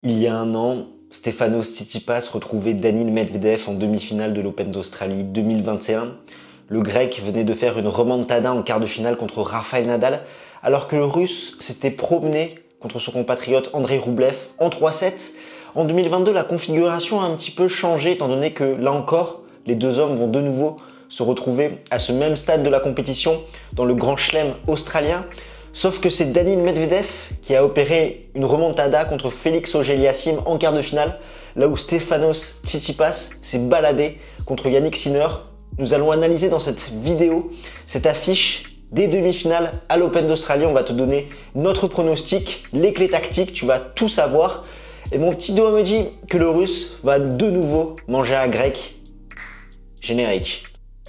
Il y a un an, Stefanos Tsitsipas retrouvait Daniil Medvedev en demi-finale de l'Open d'Australie 2021. Le Grec venait de faire une remontada en quart de finale contre Rafael Nadal, alors que le Russe s'était promené contre son compatriote Andrei Roublev en 3-7. En 2022, la configuration a un petit peu changé, étant donné que, là encore, les deux hommes vont de nouveau se retrouver à ce même stade de la compétition, dans le Grand Chelem australien. Sauf que c'est Daniil Medvedev qui a opéré une remontada contre Félix Auger-Aliassime en quart de finale, là où Stefanos Tsitsipas s'est baladé contre Jannik Sinner. Nous allons analyser dans cette vidéo cette affiche des demi-finales à l'Open d'Australie. On va te donner notre pronostic, les clés tactiques, tu vas tout savoir. Et mon petit doigt me dit que le Russe va de nouveau manger un Grec. Générique.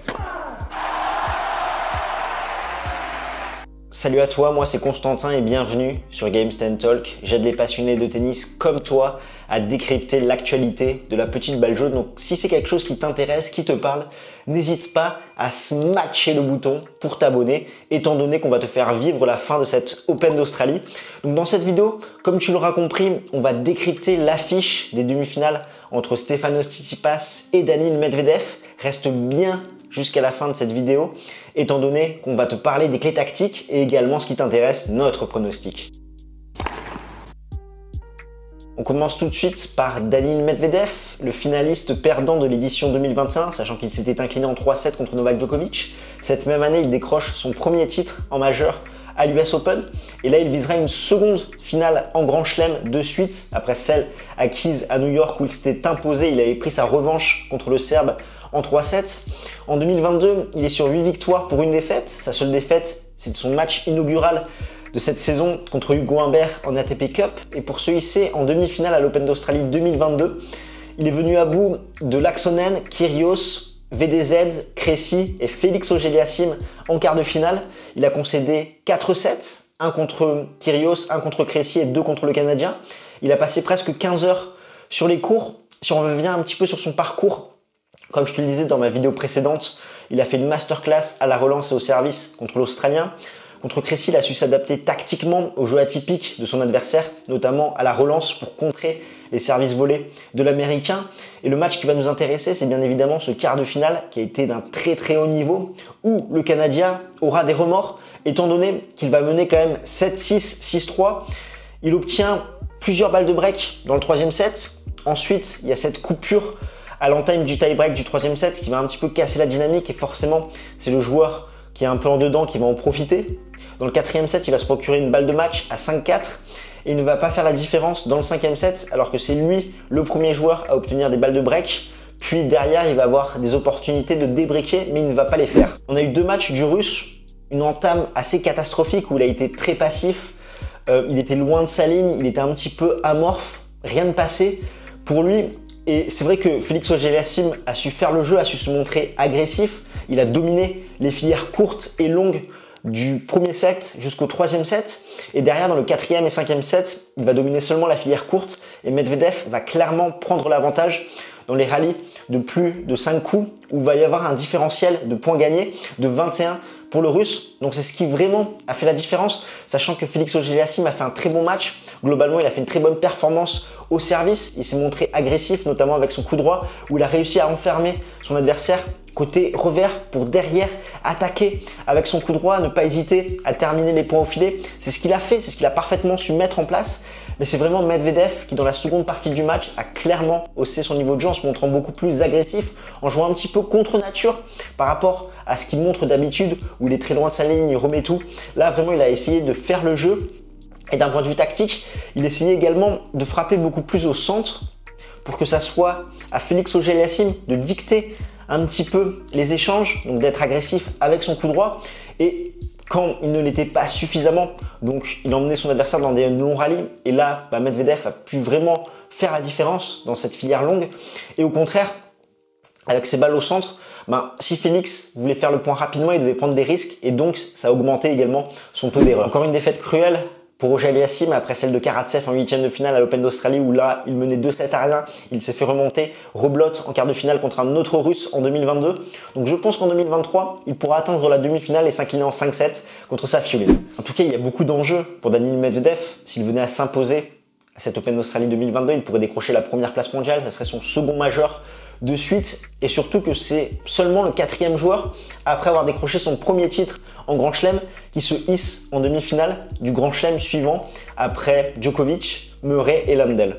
Salut à toi, moi c'est Constantin et bienvenue sur Games 10 Talk. J'aide les passionnés de tennis comme toi à décrypter l'actualité de la petite balle jaune. Donc si c'est quelque chose qui t'intéresse, qui te parle, n'hésite pas à smatcher le bouton pour t'abonner, étant donné qu'on va te faire vivre la fin de cette Open d'Australie. Donc dans cette vidéo, comme tu l'auras compris, on va décrypter l'affiche des demi-finales entre Stefanos Tsitsipas et Daniil Medvedev. Reste bien jusqu'à la fin de cette vidéo, étant donné qu'on va te parler des clés tactiques et également ce qui t'intéresse, notre pronostic. On commence tout de suite par Daniil Medvedev, le finaliste perdant de l'édition 2021, sachant qu'il s'était incliné en 3-7 contre Novak Djokovic. Cette même année, il décroche son premier titre en majeur à l'US Open. Et là, il visera une seconde finale en Grand Chelem de suite, après celle acquise à New York où il s'était imposé. Il avait pris sa revanche contre le Serbe en 3-7. En 2022, il est sur 8 victoires pour une défaite. Sa seule défaite, c'est de son match inaugural de cette saison contre Hugo Humbert en ATP Cup. Et pour se hisser en demi-finale à l'Open d'Australie 2022, il est venu à bout de Laaksonen, Kyrgios, VDZ, Crécy et Félix Auger-Aliassime en quart de finale. Il a concédé 4 sets, un contre Kyrgios, un contre Crécy et 2 contre le Canadien. Il a passé presque 15 heures sur les cours. Si on revient un petit peu sur son parcours, comme je te le disais dans ma vidéo précédente, il a fait une masterclass à la relance et au service contre l'Australien. Contre Crécy, il a su s'adapter tactiquement au jeu atypique de son adversaire, notamment à la relance pour contrer les services volés de l'Américain. Et le match qui va nous intéresser, c'est bien évidemment ce quart de finale qui a été d'un très haut niveau, où le Canadien aura des remords, étant donné qu'il va mener quand même 7-6, 6-3. Il obtient plusieurs balles de break dans le troisième set. Ensuite, il y a cette coupure à l'entame du tie-break du troisième set qui va un petit peu casser la dynamique et forcément, c'est le joueur qui est un peu en dedans qui va en profiter. Dans le quatrième set, il va se procurer une balle de match à 5-4 et il ne va pas faire la différence dans le cinquième set alors que c'est lui le premier joueur à obtenir des balles de break. Puis derrière, il va avoir des opportunités de débriquer mais il ne va pas les faire. On a eu deux matchs du Russe, une entame assez catastrophique où il a été très passif. Il était loin de sa ligne, il était un petit peu amorphe, rien ne passait pour lui. Et c'est vrai que Félix Auger-Aliassime a su faire le jeu, a su se montrer agressif. Il a dominé les filières courtes et longues du premier set jusqu'au troisième set. Et derrière, dans le quatrième et cinquième set, il va dominer seulement la filière courte. Et Medvedev va clairement prendre l'avantage dans les rallyes de plus de 5 coups où il va y avoir un différentiel de points gagnés de 21 pour le Russe. Donc c'est ce qui vraiment a fait la différence, sachant que Félix Auger-Aliassime a fait un très bon match. Globalement, il a fait une très bonne performance au service. Il s'est montré agressif, notamment avec son coup droit, où il a réussi à enfermer son adversaire côté revers pour derrière attaquer avec son coup droit, ne pas hésiter à terminer les points au filet. C'est ce qu'il a fait, c'est ce qu'il a parfaitement su mettre en place. Mais c'est vraiment Medvedev qui, dans la seconde partie du match, a clairement haussé son niveau de jeu en se montrant beaucoup plus agressif, en jouant un petit peu contre nature par rapport à ce qu'il montre d'habitude, où il est très loin de sa ligne, il remet tout. Là, vraiment, il a essayé de faire le jeu. Et d'un point de vue tactique, il essayait également de frapper beaucoup plus au centre pour que ça soit à Félix Auger-Aliassime de dicter un petit peu les échanges, donc d'être agressif avec son coup droit. Et quand il ne l'était pas suffisamment, donc il emmenait son adversaire dans des longs rallyes. Et là, Medvedev a pu vraiment faire la différence dans cette filière longue. Et au contraire, avec ses balles au centre, si Félix voulait faire le point rapidement, il devait prendre des risques. Et donc, ça a augmenté également son taux d'erreur. Encore une défaite cruelle pour Auger-Aliassime après celle de Karatsev en huitième de finale à l'Open d'Australie où là, il menait 2-7-1. Il s'est fait remonter, reblotte en quart de finale contre un autre Russe en 2022. Donc je pense qu'en 2023, il pourra atteindre la demi-finale et s'incliner en 5-7 contre Safiullin. En tout cas, il y a beaucoup d'enjeux pour Daniil Medvedev s'il venait à s'imposer cet Open d'Australie 2022, il pourrait décrocher la première place mondiale, ça serait son second majeur de suite, et surtout que c'est seulement le 4e joueur, après avoir décroché son premier titre en Grand Chelem, qui se hisse en demi-finale du Grand Chelem suivant, après Djokovic, Murray et Lendl.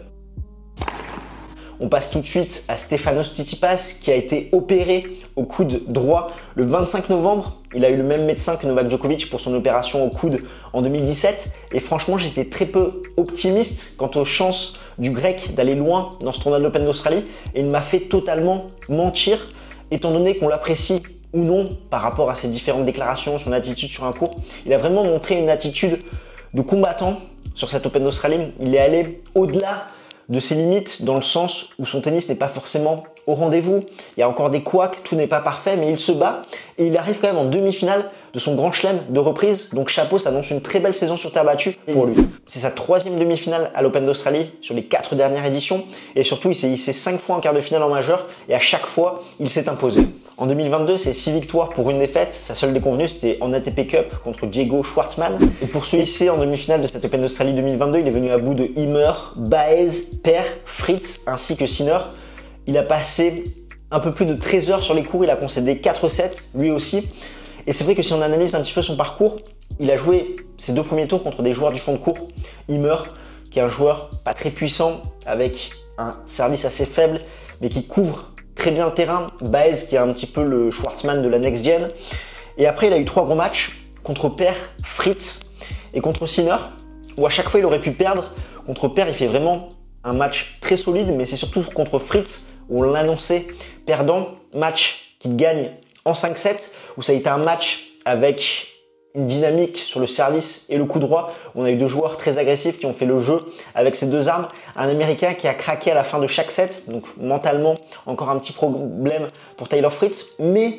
On passe tout de suite à Stefanos Tsitsipas qui a été opéré au coude droit le 25 novembre. Il a eu le même médecin que Novak Djokovic pour son opération au coude en 2017. Et franchement, j'étais très peu optimiste quant aux chances du Grec d'aller loin dans ce tournoi de l'Open d'Australie. Et il m'a fait totalement mentir, étant donné qu'on l'apprécie ou non par rapport à ses différentes déclarations, son attitude sur un court. Il a vraiment montré une attitude de combattant sur cet Open d'Australie. Il est allé au-delà de ses limites dans le sens où son tennis n'est pas forcément au rendez-vous. Il y a encore des couacs, tout n'est pas parfait, mais il se bat et il arrive quand même en demi-finale de son Grand Chelem de reprise. Donc chapeau, ça annonce une très belle saison sur terre battue pour lui. C'est sa 3e demi-finale à l'Open d'Australie sur les 4 dernières éditions et surtout il s'est hissé 5 fois en quart de finale en majeur et à chaque fois il s'est imposé. En 2022, c'est 6 victoires pour une défaite. Sa seule déconvenue, c'était en ATP Cup contre Diego Schwartzmann. Et pour se hisser en demi-finale de cette Open d'Australie 2022, il est venu à bout de Ymer, Baez, Per, Fritz ainsi que Sinner. Il a passé un peu plus de 13 heures sur les courts, il a concédé 4 sets, lui aussi. Et c'est vrai que si on analyse un petit peu son parcours, il a joué ses 2 premiers tours contre des joueurs du fond de cours. Ymer, qui est un joueur pas très puissant, avec un service assez faible, mais qui couvre très bien le terrain. Baez qui est un petit peu le Schwartzmann de la next gen. Et après il a eu 3 gros matchs contre Per, Fritz et contre Sinner, où à chaque fois il aurait pu perdre. Contre Per il fait vraiment un match très solide, mais c'est surtout contre Fritz où on l'annonçait perdant. Match qu'il gagne en 5-7, où ça a été un match avec une dynamique sur le service et le coup droit. On a eu 2 joueurs très agressifs qui ont fait le jeu avec ces 2 armes. Un Américain qui a craqué à la fin de chaque set, donc mentalement encore un petit problème pour Taylor Fritz, mais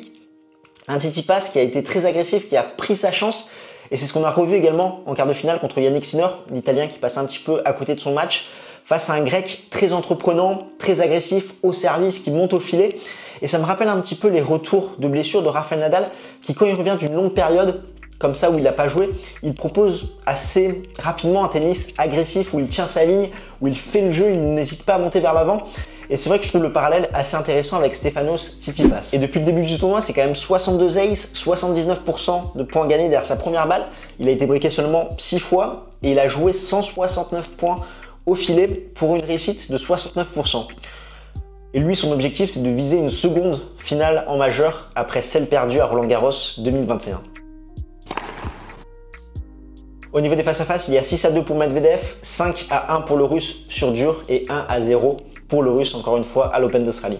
un Tsitsipas qui a été très agressif, qui a pris sa chance. Et c'est ce qu'on a revu également en quart de finale contre Yannick Sinner, l'Italien qui passe un petit peu à côté de son match, face à un Grec très entreprenant, très agressif, au service, qui monte au filet. Et ça me rappelle un petit peu les retours de blessure de Rafael Nadal, qui quand il revient d'une longue période, comme ça où il n'a pas joué, il propose assez rapidement un tennis agressif où il tient sa ligne, où il fait le jeu, il n'hésite pas à monter vers l'avant. Et c'est vrai que je trouve le parallèle assez intéressant avec Stefanos Tsitsipas. Et depuis le début du tournoi, c'est quand même 62 aces, 79% de points gagnés derrière sa première balle. Il a été breaké seulement 6 fois et il a joué 169 points au filet pour une réussite de 69%. Et lui, son objectif, c'est de viser une seconde finale en majeur après celle perdue à Roland-Garros 2021. Au niveau des face-à-face, il y a 6-2 pour Medvedev, 5-1 pour le Russe sur dur et 1-0 pour le Russe, encore une fois, à l'Open d'Australie.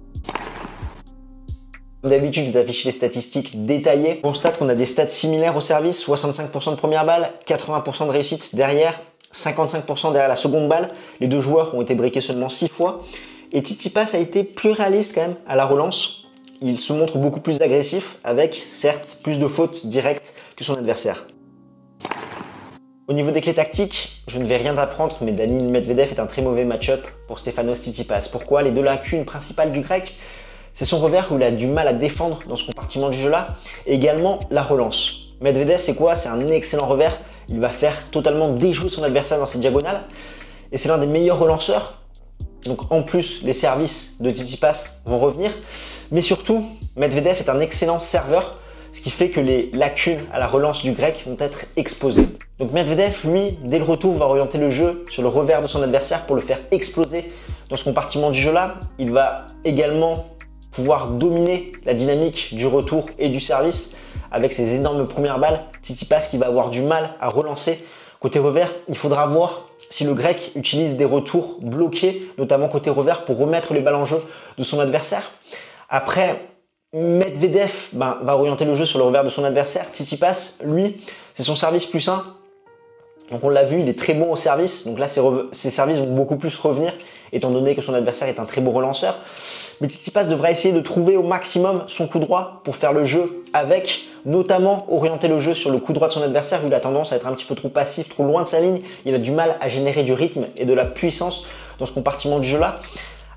Comme d'habitude, je vais afficher les statistiques détaillées. On constate qu'on a des stats similaires au service, 65% de première balle, 80% de réussite derrière, 55% derrière la seconde balle. Les 2 joueurs ont été breakés seulement 6 fois. Et Tsitsipas a été plus réaliste quand même à la relance. Il se montre beaucoup plus agressif avec, certes, plus de fautes directes que son adversaire. Au niveau des clés tactiques, je ne vais rien apprendre, mais Daniil Medvedev est un très mauvais match-up pour Stefanos Tsitsipas. Pourquoi? Les 2 lacunes principales du Grec, c'est son revers où il a du mal à défendre dans ce compartiment du jeu-là, et également la relance. Medvedev, c'est quoi? C'est un excellent revers. Il va faire totalement déjouer son adversaire dans ses diagonales, et c'est l'un des meilleurs relanceurs. Donc en plus, les services de Tsitsipas vont revenir, mais surtout, Medvedev est un excellent serveur, ce qui fait que les lacunes à la relance du Grec vont être exposées. Donc Medvedev, lui, dès le retour, va orienter le jeu sur le revers de son adversaire pour le faire exploser dans ce compartiment du jeu-là. Il va également pouvoir dominer la dynamique du retour et du service avec ses énormes premières balles. Tsitsipas qui va avoir du mal à relancer. Côté revers, il faudra voir si le Grec utilise des retours bloqués, notamment côté revers, pour remettre les balles en jeu de son adversaire. Après, Medvedev va orienter le jeu sur le revers de son adversaire. Tsitsipas, lui, c'est son service plus 1. Donc on l'a vu, il est très bon au service. Donc là, ses services vont beaucoup plus revenir, étant donné que son adversaire est un très bon relanceur. Mais Tsitsipas devra essayer de trouver au maximum son coup droit pour faire le jeu avec, notamment orienter le jeu sur le coup droit de son adversaire, où il a tendance à être un petit peu trop passif, trop loin de sa ligne. Il a du mal à générer du rythme et de la puissance dans ce compartiment du jeu-là.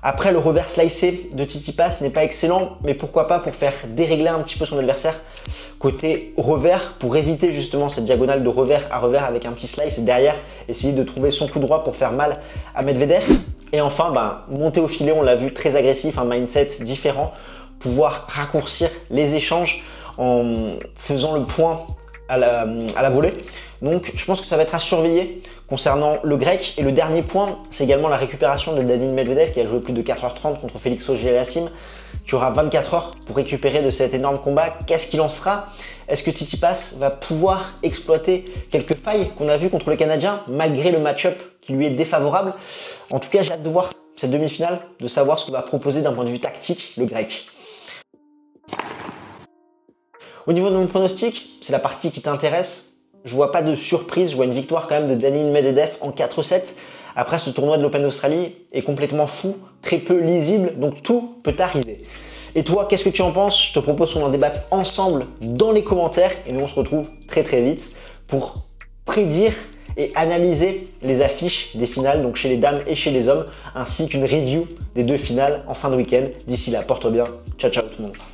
Après, le revers slicé de Tsitsipas n'est pas excellent, mais pourquoi pas pour faire dérégler un petit peu son adversaire côté revers, pour éviter justement cette diagonale de revers à revers avec un petit slice et derrière essayer de trouver son coup droit pour faire mal à Medvedev. Et enfin, monter au filet, on l'a vu, très agressif, un mindset différent, pouvoir raccourcir les échanges en faisant le point à la volée. Donc je pense que ça va être à surveiller concernant le grec. Et le dernier point, c'est également la récupération de Daniil Medvedev qui a joué plus de 4h30 contre Félix Auger-Aliassime, qui aura 24 heures pour récupérer de cet énorme combat. Qu'est-ce qu'il en sera? Est-ce que Tsitsipas va pouvoir exploiter quelques failles qu'on a vues contre le Canadien malgré le match-up qui lui est défavorable? En tout cas, j'ai hâte de voir cette demi-finale, de savoir ce que va proposer d'un point de vue tactique le grec. Au niveau de mon pronostic, c'est la partie qui t'intéresse. Je vois pas de surprise, je vois une victoire quand même de Daniil Medvedev en 4-7. Après, ce tournoi de l'Open d'Australie est complètement fou, très peu lisible, donc tout peut arriver. Et toi, qu'est-ce que tu en penses? Je te propose qu'on en débatte ensemble dans les commentaires et nous on se retrouve très vite pour prédire et analyser les affiches des finales, donc chez les dames et chez les hommes, ainsi qu'une review des deux finales en fin de week-end. D'ici là, porte-toi bien. Ciao, ciao tout le monde.